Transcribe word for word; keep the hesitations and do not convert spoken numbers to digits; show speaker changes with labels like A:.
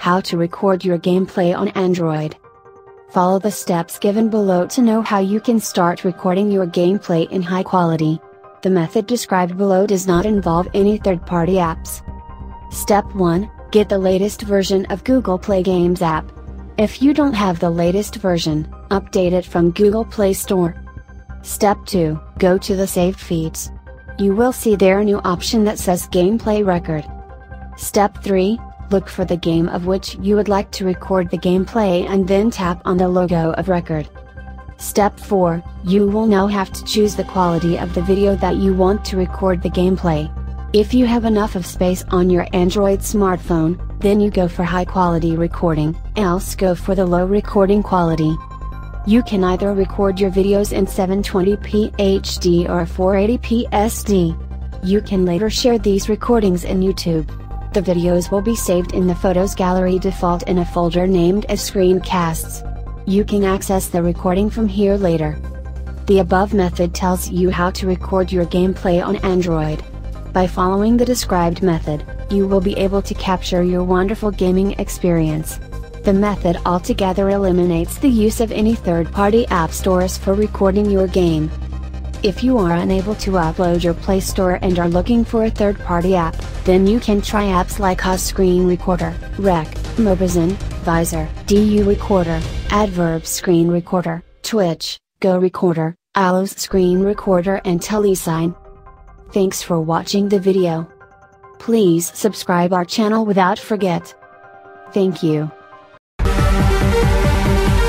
A: How to record your gameplay on Android. Follow the steps given below to know how you can start recording your gameplay in high quality. The method described below does not involve any third-party apps. Step one. Get the latest version of Google Play Games app. If you don't have the latest version, update it from Google Play Store. Step two. Go to the saved feeds. You will see there a new option that says Gameplay Record. Step three. Look for the game of which you would like to record the gameplay and then tap on the logo of record. Step four. You will now have to choose the quality of the video that you want to record the gameplay. If you have enough of space on your Android smartphone, then you go for high quality recording, else go for the low recording quality. You can either record your videos in seven twenty p H D or four eighty p S D. You can later share these recordings in YouTube. The videos will be saved in the Photos Gallery default in a folder named as Screencasts. You can access the recording from here later. The above method tells you how to record your gameplay on Android. By following the described method, you will be able to capture your wonderful gaming experience. The method altogether eliminates the use of any third-party app stores for recording your game. If you are unable to upload your Play Store and are looking for a third-party app, then you can try apps like Oz Screen Recorder, Rec, Mobizin, Visor, D U Recorder, Adverb Screen Recorder, Twitch, Go Recorder, Allo's Screen Recorder and Telesign. Thanks for watching the video. Please subscribe our channel without forget. Thank you.